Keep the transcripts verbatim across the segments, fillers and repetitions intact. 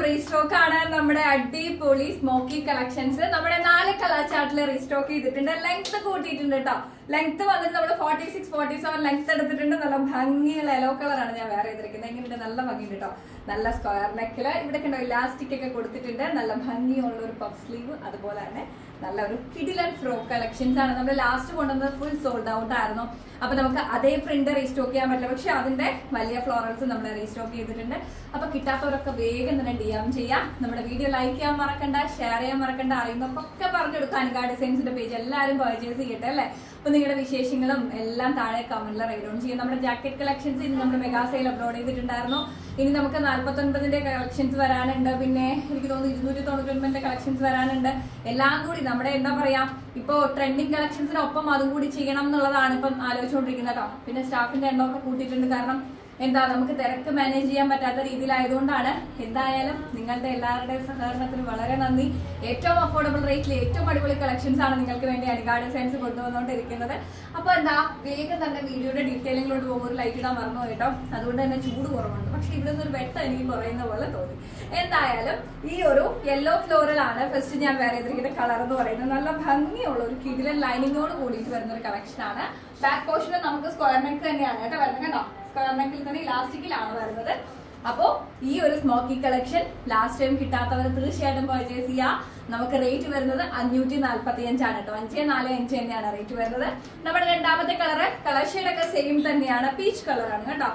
Restock ആണ് നമ്മുടെ അടിപൊളി സ്മോക്കി കളക്ഷൻസ്. നമ്മുടെ നാല് കളർ ചാർട്ടിൽ റീസ്റ്റോക്ക് ചെയ്തിട്ടുണ്ട്. ലെങ്ത് കൂട്ടിയിട്ടുണ്ട് കേട്ടോ. ലെങ്ത് വന്നിട്ട് നമ്മൾ forty six forty seven length എടുത്തിട്ടുണ്ട്. നല്ല ഭംഗിയുള്ള യെല്ലോ കളറാണ് ഞാൻ വേറെ ചെയ്തിരിക്കുന്നത്. എങ്ങനെയുണ്ട്? നല്ല ഭംഗിയുണ്ട് കേട്ടോ. നല്ല സ്ക്വയർ നെക്കില് ഇവിടെ കണ്ടോ ഇലാസ്റ്റിക് ഒക്കെ കൊടുത്തിട്ടുണ്ട്. നല്ല ഭംഗിയുള്ള ഒരു പഫ് സ്ലീവ്, അതുപോലെ തന്നെ നല്ല ഒരു കിഡിലൻ ഫ്രോക്ക് കളക്ഷൻസ് ആണ്. നമ്മൾ ലാസ്റ്റ് കൊണ്ടുവന്നത് ഫുൾ സോൾഡ് ഔട്ട് ആയിരുന്നു. അപ്പൊ നമുക്ക് അതേ പ്രിന്റ് റീസ്റ്റോക്ക് ചെയ്യാൻ പറ്റില്ല, പക്ഷെ അതിന്റെ വലിയ ഫ്ലോറൽസ് നമ്മൾ റീസ്റ്റോക്ക് ചെയ്തിട്ടുണ്ട്. അപ്പൊ കിട്ടാത്തവരൊക്കെ വേഗം തന്നെ ഡി എം ചെയ്യാം. നമ്മുടെ വീഡിയോ ലൈക്ക് ചെയ്യാൻ മറക്കണ്ട, ഷെയർ ചെയ്യാൻ മറക്കണ്ട. അറിയുന്നൊക്കെ പറഞ്ഞെടുക്കാം. അനുക ഡിസൈൻസിന്റെ പേജ് എല്ലാവരും പർച്ചേസ് ചെയ്യട്ടെ അല്ലേ. അപ്പൊ നിങ്ങളുടെ വിശേഷങ്ങളും എല്ലാം താഴെ കമന്റിൽ റൈഡ് ഓൺ ചെയ്യാം. നമ്മുടെ ജാക്കറ്റ് കളക്ഷൻസ് ഇനി നമ്മുടെ മെഗാ സെയിൽ അപ്ലോഡ് ചെയ്തിട്ടുണ്ടായിരുന്നു. ഇനി നമുക്ക് നാല്പത്തി ഒൻപതിന്റെ കളക്ഷൻസ് വരാനുണ്ട്. പിന്നെ എനിക്ക് തോന്നുന്നു ഇരുന്നൂറ്റി തൊണ്ണൂറ്റി ഒൻപതിന്റെ കളക്ഷൻസ് വരാനുണ്ട്. എല്ലാം കൂടി നമ്മുടെ എന്താ പറയാ ഇപ്പൊ ട്രെൻഡിങ് കളക്ഷൻസിനൊപ്പം അതും കൂടി ചെയ്യണം എന്നുള്ളതാണ് ഇപ്പം ആലോചിച്ചുകൊണ്ടിരിക്കുന്നത് കേട്ടോ. പിന്നെ സ്റ്റാഫിന്റെ എണ്ണമൊക്കെ കൂട്ടിയിട്ടുണ്ട്. കാരണം എന്താ നമുക്ക് തിരക്ക് മാനേജ് ചെയ്യാൻ പറ്റാത്ത രീതിയിലായതുകൊണ്ടാണ്. എന്തായാലും നിങ്ങളുടെ എല്ലാവരുടെയും സഹകരണത്തിന് വളരെ നന്ദി. ഏറ്റവും അഫോർഡബിൾ റേറ്റിൽ ഏറ്റവും അടിപൊളി കളക്ഷൻസ് ആണ് നിങ്ങൾക്ക് വേണ്ടി അനുക ഡിസൈൻസ് കൊണ്ടുവന്നുകൊണ്ടിരിക്കുന്നത്. അപ്പൊ എന്താ വേഗം തന്നെ വീഡിയോയുടെ ഡീറ്റെയിലിംഗിലോട്ട് പോകുമ്പോൾ ഒരു ലൈറ്റ് ഇടാൻ മറന്നു കേട്ടോ. അതുകൊണ്ട് തന്നെ ചൂട് കുറവുണ്ട്. പക്ഷെ ഇവിടെ നിന്നൊരു വെട്ടം എനിക്ക് കുറയുന്ന പോലെ തോന്നി. എന്തായാലും ഈ ഒരു യെല്ലോ ഫ്ലോറൽ ആണ് ഫസ്റ്റ് ഞാൻ വേറെ ചെയ്തിരിക്കുന്ന കളർ എന്ന് പറയുന്നത്. നല്ല ഭംഗിയുള്ള ഒരു കിഡിലൻ ലൈനിങ്ങോട് കൂടിയിട്ട് വരുന്ന ഒരു കളക്ഷൻ ആണ്. ബാക്ക് പോർഷനിൽ നമുക്ക് സ്ക്വയർ നെക്ക് തന്നെയാണ് കേട്ടോ വരുന്നത് കേട്ടോ. സ്ക്വയർ നെക്കിൽ തന്നെ ഇലാസ്റ്റിക്കിലാണ് വരുന്നത്. അപ്പോ ഈ ഒരു സ്മോക്കി കളക്ഷൻ ലാസ്റ്റ് ടൈം കിട്ടാത്തവർ തീർച്ചയായിട്ടും പർച്ചേസ് ചെയ്യാം. നമുക്ക് റേറ്റ് വരുന്നത് അഞ്ഞൂറ്റി നാല്പത്തി അഞ്ചാണ് കേട്ടോ. അഞ്ചേ നാല് അഞ്ച് തന്നെയാണ് റേറ്റ് വരുന്നത്. നമ്മുടെ രണ്ടാമത്തെ കളറ് കളർ ഷെയ്ഡൊക്കെ സെയിം തന്നെയാണ്. പീച്ച് കളറാണ് കേട്ടോ.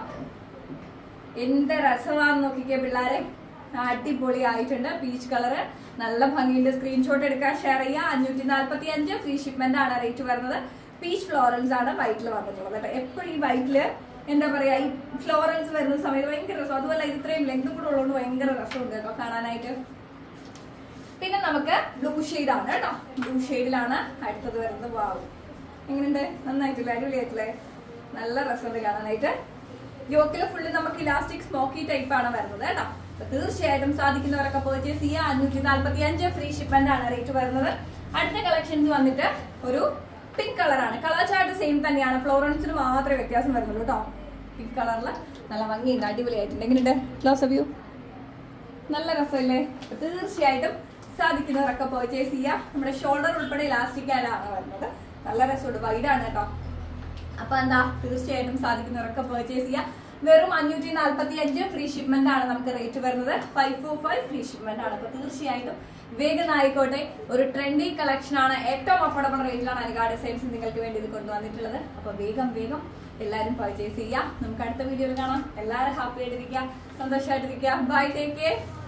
എന്ത് രസമാണെന്ന് നോക്കിക്കേ പിള്ളേരെ. അടിപൊളി ആയിട്ടുണ്ട്. പീച്ച് കളറ് നല്ല ഭംഗിയുണ്ട്. സ്ക്രീൻഷോട്ട് എടുക്കാൻ ഷെയർ ചെയ്യുക. അഞ്ഞൂറ്റി നാല്പത്തി അഞ്ച് ഫ്രീ ഷിപ്മെന്റ് ആണ് റേറ്റ് വരുന്നത്. പീച്ച് ഫ്ലോറൽസ് ആണ് വൈറ്റിൽ വന്നിട്ടുള്ളത് കേട്ടോ. എപ്പോഴും ഈ വൈറ്റില് എന്താ പറയാ ഈ ഫ്ലോറൽസ് വരുന്ന സമയത്ത് ഭയങ്കര രസം. അതുപോലെ ഇത്രയും ലെങ്തും കൂടെ ഉള്ളതുകൊണ്ട് ഭയങ്കര രസമുണ്ട് കേട്ടോ കാണാനായിട്ട്. പിന്നെ നമുക്ക് ബ്ലൂ ഷെയ്ഡ് ആണ് കേട്ടോ. ബ്ലൂ ഷെയ്ഡിലാണ് അടുത്തത് വരുന്നത്. വാവ്, എങ്ങനെയുണ്ട്? നന്നായിട്ടില്ലേ? അടിപൊളിയായിട്ടില്ലേ? നല്ല രസമുണ്ട് കാണാനായിട്ട്. യോക്കില് ഫുള്ള് നമുക്ക് ഇലാസ്റ്റിക് സ്മോക്കി ടൈപ്പ് ആണ് വരുന്നത് കേട്ടോ. തീർച്ചയായിട്ടും സാധിക്കുന്നവരൊക്കെ പർച്ചേസ് ചെയ്യുക. അഞ്ഞൂറ്റി നാല്പത്തി അഞ്ച് ഫ്രീ ഷിപ്മെന്റ് ആണ് റേറ്റ് വരുന്നത്. അടുത്ത കളക്ഷൻസ് വന്നിട്ട് ഒരു പിങ്ക് കളറാണ്. കളർ ചാർട്ട് സെയിം തന്നെയാണ്. ഫ്ലോറൻസിന് മാത്രമേ വ്യത്യാസം വരുന്നുള്ളൂ കേട്ടോ. പിങ്ക് കളറില് നല്ല ഭംഗിയുണ്ട്. അടിപൊളിയായിട്ടുണ്ട്. എങ്ങനെയുണ്ട്? ക്ലോസ് വ്യൂ നല്ല രസമല്ലേ? തീർച്ചയായിട്ടും സാധിക്കുന്നവരൊക്കെ പർച്ചേസ് ചെയ്യുക. നമ്മുടെ ഷോൾഡർ ഉൾപ്പെടെ ഇലാസ്റ്റിക്കാലാണ് വരുന്നത്. നല്ല രസമുണ്ട്. വൈഡാണ് കേട്ടോ. അപ്പൊ എന്താ തീർച്ചയായിട്ടും സാധിക്കുന്നവരൊക്കെ പർച്ചേസ് ചെയ്യുക. വെറും അഞ്ഞൂറ്റി നാല്പത്തി അഞ്ച് ഫ്രീ ഷിപ്മെന്റ് ആണ് നമുക്ക് റേറ്റ് വരുന്നത്. Five four five free shipment ആണ്. അപ്പൊ തീർച്ചയായിട്ടും വേഗം ആയിക്കോട്ടെ. ഒരു ട്രെൻഡി കളക്ഷൻ ആണ്. ഏറ്റവും അഫോർഡബിൾ റേറ്റിലാണ് അനുക ഡിസൈൻസ് നിങ്ങൾക്ക് വേണ്ടി ഇത് കൊണ്ടുവന്നിട്ടുള്ളത്. അപ്പൊ വേഗം വേഗം എല്ലാവരും പർച്ചേസ് ചെയ്യാം. നമുക്ക് അടുത്ത വീഡിയോയിൽ കാണാം. എല്ലാവരും ഹാപ്പി ആയിട്ടിരിക്കുക, സന്തോഷമായിട്ടിരിക്കുക. By, take care.